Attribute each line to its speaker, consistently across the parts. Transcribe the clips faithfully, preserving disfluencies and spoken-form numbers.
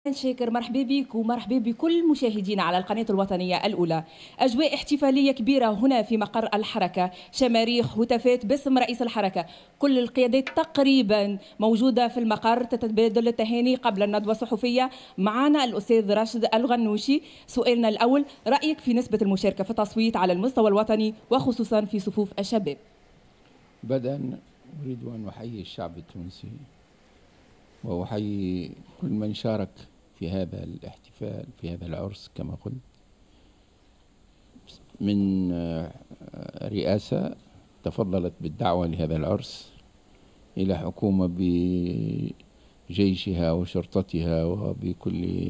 Speaker 1: شاكر، مرحبا بك ومرحبا بكل مشاهدينا على القناة الوطنية الأولى. أجواء احتفالية كبيرة هنا في مقر الحركة، شماريخ، هتافات باسم رئيس الحركة. كل القيادات تقريبا موجودة في المقر تتبادل التهاني قبل الندوة الصحفية. معنا الأستاذ راشد الغنوشي. سؤالنا الأول، رأيك في نسبة المشاركة في التصويت على المستوى الوطني وخصوصا في صفوف الشباب؟
Speaker 2: بدءا أريد أن أحيي الشعب التونسي وأحيي كل من شارك في هذا الاحتفال، في هذا العرس كما قلت، من رئاسة تفضلت بالدعوة لهذا العرس، إلى حكومة بجيشها وشرطتها وبكل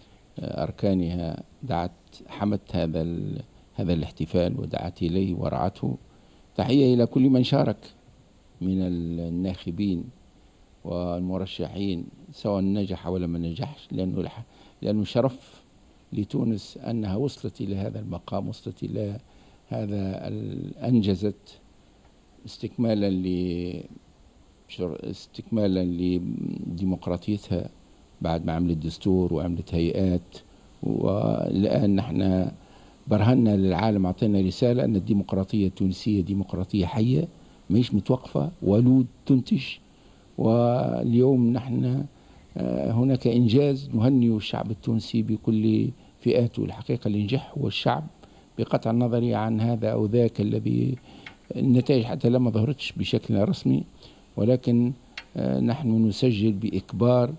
Speaker 2: أركانها دعت حمت هذا هذا الاحتفال ودعت إليه ورعته. تحية إلى كل من شارك من الناخبين والمرشحين، سواء نجح ولا ما نجحش، لأنه لأنه شرف لتونس أنها وصلت إلى هذا المقام، وصلت إلى هذا، أنجزت استكمالا ل استكمالا لديمقراطيتها بعد ما عملت دستور وعملت هيئات. والآن نحن برهنا للعالم، أعطينا رسالة أن الديمقراطية التونسية ديمقراطية حية، ماهيش متوقفة، ولود تنتج. واليوم نحن هناك إنجاز نهنئ الشعب التونسي بكل فئاته. الحقيقة اللي نجح هو الشعب، بقطع النظر عن هذا أو ذاك الذي النتائج حتى لما ظهرتش بشكل رسمي، ولكن نحن نسجل بإكبار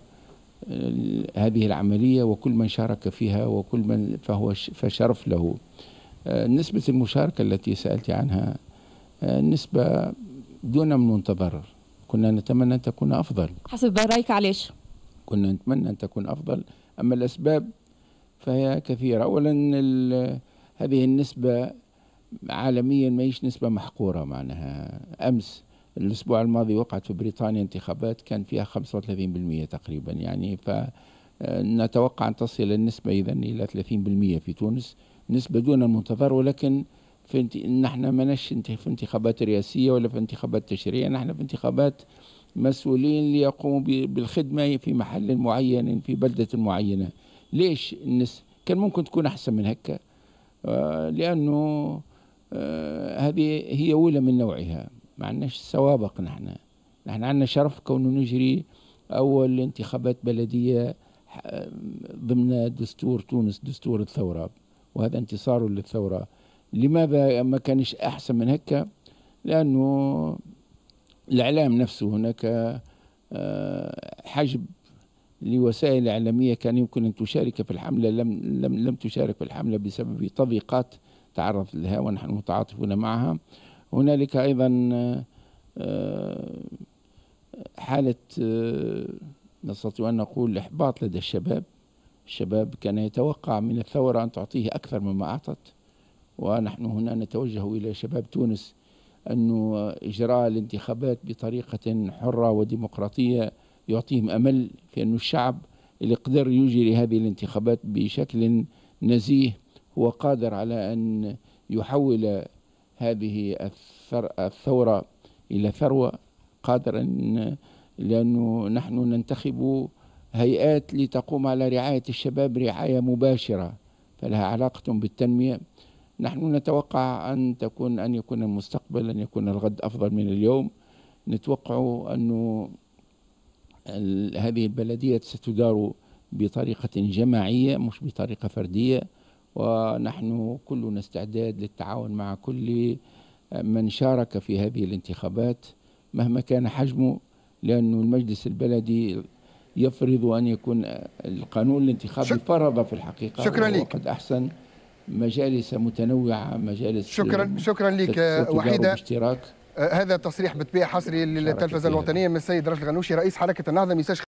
Speaker 2: هذه العملية وكل من شارك فيها وكل من فهو فشرف له. نسبة المشاركة التي سألت عنها نسبة دون من منتظر، كنا نتمنى أن تكون أفضل.
Speaker 1: حسب رأيك علاش؟
Speaker 2: كنا نتمنى أن تكون أفضل، أما الأسباب فهي كثيرة. أولا هذه النسبة عالميا ما هيش نسبة محقورة، معناها أمس الأسبوع الماضي وقعت في بريطانيا انتخابات كان فيها خمسة وثلاثين بالمئة تقريبا، يعني فنتوقع أن تصل النسبة إذن إلى ثلاثين بالمئة في تونس، نسبة دون المنتظر. ولكن في انت... نحن ماناش في انتخابات رئاسية ولا في انتخابات تشريعية، نحن في انتخابات مسؤولين ليقوموا بالخدمة في محل معين في بلدة معينة. ليش الناس كان ممكن تكون أحسن من هكا؟ آه لأنه آه هذه هي أولى من نوعها، ما عندناش سوابق. نحن نحن عندنا شرف كونه نجري أول انتخابات بلدية ضمن دستور تونس، دستور الثورة، وهذا انتصار للثورة. لماذا ما كانش أحسن من هكا؟ لأنه الإعلام نفسه هناك حجب لوسائل إعلامية كان يمكن أن تشارك في الحملة، لم لم لم تشارك في الحملة بسبب تضييقات تعرض لها ونحن متعاطفون معها. هنالك أيضا حالة نستطيع أن نقول إحباط لدى الشباب. الشباب كان يتوقع من الثورة أن تعطيه أكثر مما أعطت، ونحن هنا نتوجه إلى شباب تونس أنه إجراء الانتخابات بطريقة حرة وديمقراطية يعطيهم أمل في أن الشعب اللي قدر يجري هذه الانتخابات بشكل نزيه هو قادر على أن يحول هذه الثورة إلى ثروة، قادر أن، لأنه نحن ننتخب هيئات لتقوم على رعاية الشباب رعاية مباشرة فلها علاقة بالتنمية. نحن نتوقع أن تكون أن يكون المستقبل، أن يكون الغد أفضل من اليوم. نتوقع أنه هذه البلدية ستدار بطريقة جماعية مش بطريقة فردية، ونحن كلنا استعداد للتعاون مع كل من شارك في هذه الانتخابات مهما كان حجمه، لأنه المجلس البلدي يفرض أن يكون القانون الانتخابي فرض في الحقيقة.
Speaker 3: شكرا لك.
Speaker 2: وقد أحسن مجالس متنوعة، مجالس
Speaker 3: شكرا شكرا لك وحيدة.
Speaker 2: باشتراك.
Speaker 3: هذا تصريح بطبيعة حصري للتلفزة الوطنية من السيد راشد الغنوشي رئيس حركة النهضة.